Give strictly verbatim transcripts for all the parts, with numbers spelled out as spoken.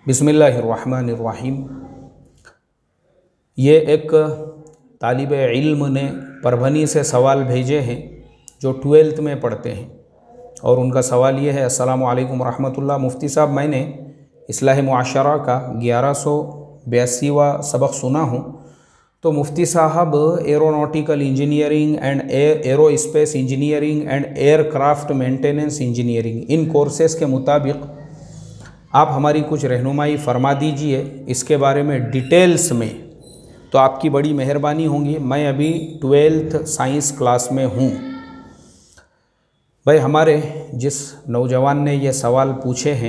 बिस्मिल्लाहिर्रहमानिर्रहीम। ये एक तालिब इल्म ने परभनी से सवाल भेजे हैं जो ट्वेल्थ में पढ़ते हैं, और उनका सवाल ये है, अस्सलामु अलैकुम रहमतुल्लाह। मुफ्ती साहब, मैंने इस्लाह मुआशरा का ग्यारह सौ बयासीवा सबक सुना हूँ, तो मुफ्ती साहब aeronautical engineering and aerospace engineering and aircraft maintenance engineering, इन कोर्सेज़ के मुताबिक आप हमारी कुछ रहनुमाई फरमा दीजिए इसके बारे में डिटेल्स में, तो आपकी बड़ी मेहरबानी होगी। मैं अभी ट्वेल्थ साइंस क्लास में हूँ। भाई, हमारे जिस नौजवान ने ये सवाल पूछे हैं,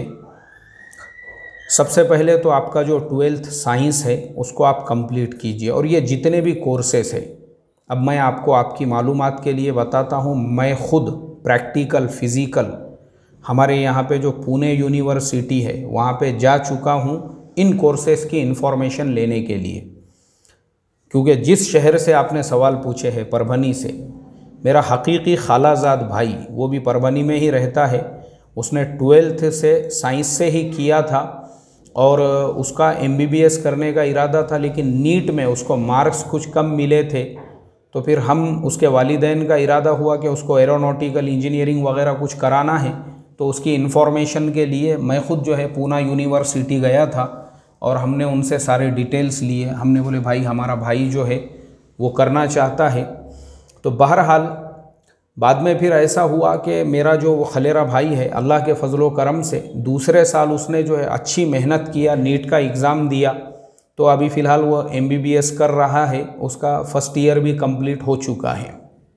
सबसे पहले तो आपका जो ट्वेल्थ साइंस है उसको आप कंप्लीट कीजिए, और ये जितने भी कोर्सेस हैं, अब मैं आपको आपकी मालूमात के लिए बताता हूँ। मैं ख़ुद प्रैक्टिकल फ़िज़िकल हमारे यहाँ पे जो पुणे यूनिवर्सिटी है वहाँ पे जा चुका हूँ इन कोर्सेज़ की इन्फॉर्मेशन लेने के लिए, क्योंकि जिस शहर से आपने सवाल पूछे हैं, परभनी से, मेरा हकीकी खालाजाद भाई वो भी परभनी में ही रहता है। उसने ट्वेल्थ से साइंस से ही किया था और उसका एम बी बी एस करने का इरादा था, लेकिन नीट में उसको मार्क्स कुछ कम मिले थे। तो फिर हम उसके वालिदैन का इरादा हुआ कि उसको एरोनॉटिकल इंजीनियरिंग वगैरह कुछ कराना है, तो उसकी इन्फॉर्मेशन के लिए मैं ख़ुद जो है पूना यूनिवर्सिटी गया था और हमने उनसे सारे डिटेल्स लिए। हमने बोले भाई, हमारा भाई जो है वो करना चाहता है। तो बहरहाल बाद में फिर ऐसा हुआ कि मेरा जो वो खलेरा भाई है, अल्लाह के फजलो करम से दूसरे साल उसने जो है अच्छी मेहनत किया, नीट का एग्ज़ाम दिया, तो अभी फ़िलहाल वो एम बी बी एस कर रहा है। उसका फ़र्स्ट ईयर भी कंप्लीट हो चुका है।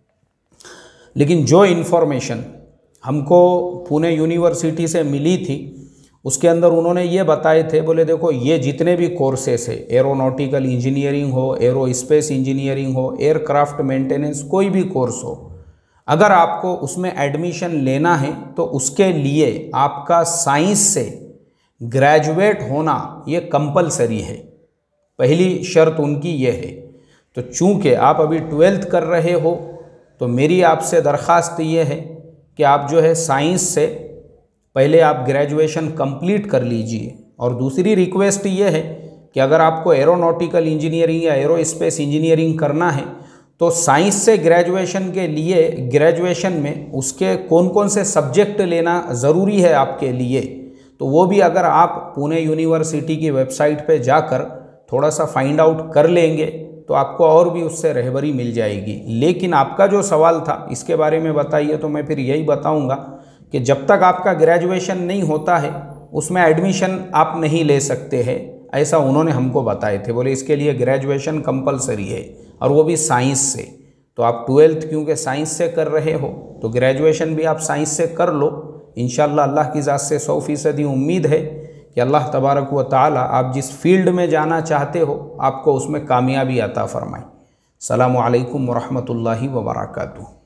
लेकिन जो इन्फॉर्मेशन हमको पुणे यूनिवर्सिटी से मिली थी उसके अंदर उन्होंने ये बताए थे, बोले देखो, ये जितने भी कोर्सेस है, एरोनॉटिकल इंजीनियरिंग हो, एरो स्पेस इंजीनियरिंग हो, एयरक्राफ्ट मेंटेनेंस, कोई भी कोर्स हो, अगर आपको उसमें एडमिशन लेना है तो उसके लिए आपका साइंस से ग्रेजुएट होना ये कंपलसरी है। पहली शर्त उनकी ये है। तो चूँकि आप अभी ट्वेल्थ कर रहे हो, तो मेरी आपसे दरख्वास्त ये है कि आप जो है साइंस से पहले आप ग्रेजुएशन कंप्लीट कर लीजिए। और दूसरी रिक्वेस्ट ये है कि अगर आपको एरोनॉटिकल इंजीनियरिंग या एरो स्पेस इंजीनियरिंग करना है तो साइंस से ग्रेजुएशन के लिए ग्रेजुएशन में उसके कौन कौन से सब्जेक्ट लेना ज़रूरी है आपके लिए, तो वो भी अगर आप पुणे यूनिवर्सिटी की वेबसाइट पे जाकर थोड़ा सा फाइंड आउट कर लेंगे तो आपको और भी उससे रहबरी मिल जाएगी। लेकिन आपका जो सवाल था इसके बारे में बताइए, तो मैं फिर यही बताऊंगा कि जब तक आपका ग्रेजुएशन नहीं होता है उसमें एडमिशन आप नहीं ले सकते हैं, ऐसा उन्होंने हमको बताए थे। बोले इसके लिए ग्रेजुएशन कंपलसरी है, और वो भी साइंस से। तो आप ट्वेल्थ क्योंकि साइंस से कर रहे हो तो ग्रेजुएशन भी आप साइंस से कर लो। इंशाअल्लाह अल्लाह की ज़ात से सौ फीसदी उम्मीद है कि अल्लाह तबारक व तआला आप जिस फील्ड में जाना चाहते हो आपको उसमें कामयाबी अता फरमाए। अस्सलामु अलैकुम व रहमतुल्लाहि व बरकातुहू।